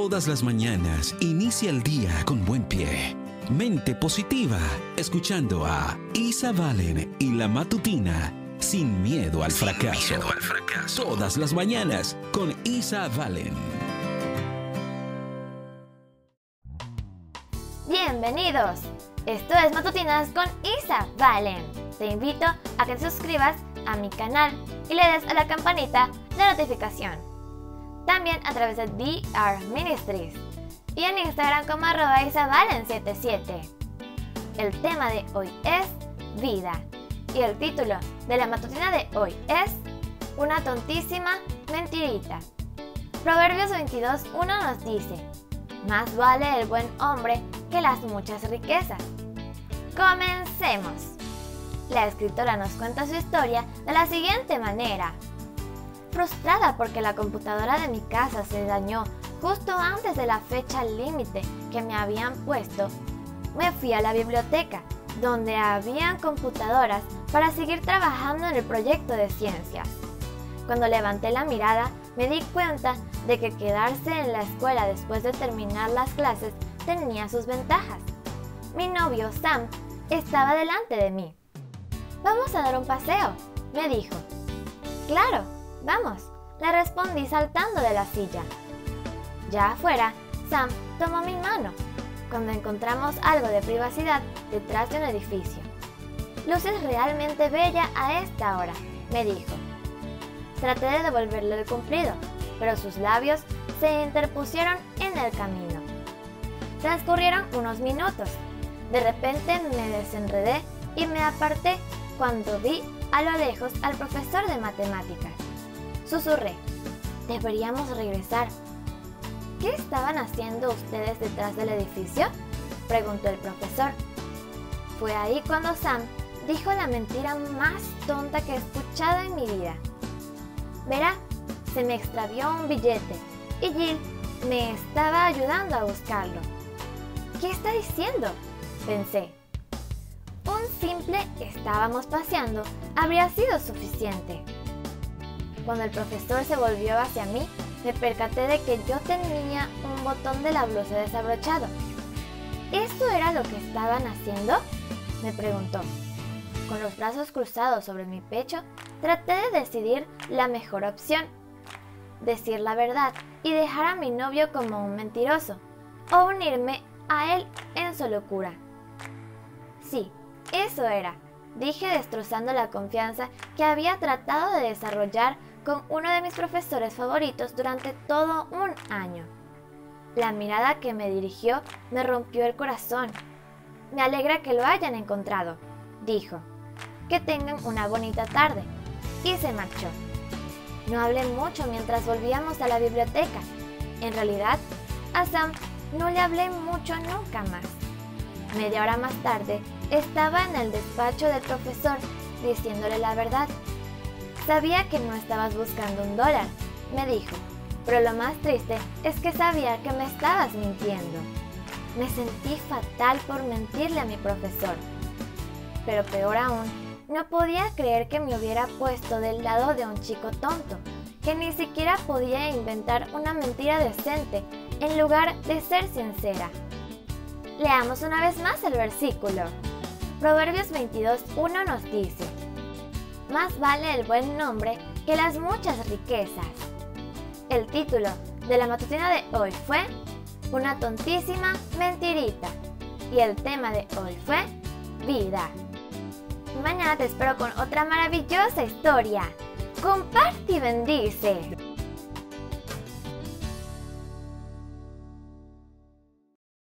Todas las mañanas inicia el día con buen pie. Mente positiva, escuchando a Isa Valen y la matutina Sin Miedo al Fracaso. Todas las mañanas con Isa Valen. Bienvenidos. Esto es Matutinas con Isa Valen. Te invito a que te suscribas a mi canal y le des a la campanita de notificación. También a través de DR Ministries y en Instagram como @isavalen77. El tema de hoy es vida y el título de la matutina de hoy es Una tontísima mentirita. Proverbios 22:1 nos dice: más vale el buen hombre que las muchas riquezas. Comencemos. La escritora nos cuenta su historia de la siguiente manera. Frustrada porque la computadora de mi casa se dañó justo antes de la fecha límite que me habían puesto, me fui a la biblioteca, donde habían computadoras para seguir trabajando en el proyecto de ciencias. Cuando levanté la mirada, me di cuenta de que quedarse en la escuela después de terminar las clases tenía sus ventajas. Mi novio, Sam, estaba delante de mí. «Vamos a dar un paseo», me dijo. «Claro, vamos», le respondí saltando de la silla. Ya afuera, Sam tomó mi mano, cuando encontramos algo de privacidad detrás de un edificio. «Luces realmente bella a esta hora», me dijo. Traté de devolverle el cumplido, pero sus labios se interpusieron en el camino. Transcurrieron unos minutos. De repente me desenredé y me aparté cuando vi a lo lejos al profesor de matemáticas. Susurré: «Deberíamos regresar». «¿Qué estaban haciendo ustedes detrás del edificio?», preguntó el profesor. Fue ahí cuando Sam dijo la mentira más tonta que he escuchado en mi vida. «Verá, se me extravió un billete y Jill me estaba ayudando a buscarlo». «¿Qué está diciendo?», pensé. Un simple «estábamos paseando» habría sido suficiente. Cuando el profesor se volvió hacia mí, me percaté de que yo tenía un botón de la blusa desabrochado. «¿Eso era lo que estaban haciendo?», me preguntó. Con los brazos cruzados sobre mi pecho, traté de decidir la mejor opción: decir la verdad y dejar a mi novio como un mentiroso, o unirme a él en su locura. Sí, eso era, dije, destrozando la confianza que había tratado de desarrollar con uno de mis profesores favoritos durante todo un año. La mirada que me dirigió me rompió el corazón. «Me alegra que lo hayan encontrado», dijo. «Que tengan una bonita tarde», y se marchó. No hablé mucho mientras volvíamos a la biblioteca. En realidad, a Sam no le hablé mucho nunca más. Media hora más tarde, estaba en el despacho del profesor diciéndole la verdad. «Sabía que no estabas buscando $1», me dijo, «pero lo más triste es que sabía que me estabas mintiendo». Me sentí fatal por mentirle a mi profesor. Pero peor aún, no podía creer que me hubiera puesto del lado de un chico tonto, que ni siquiera podía inventar una mentira decente en lugar de ser sincera. Leamos una vez más el versículo. Proverbios 22:1 nos dice: más vale el buen nombre que las muchas riquezas. El título de la matutina de hoy fue Una tontísima mentirita y el tema de hoy fue vida. Mañana te espero con otra maravillosa historia. Comparte y bendice.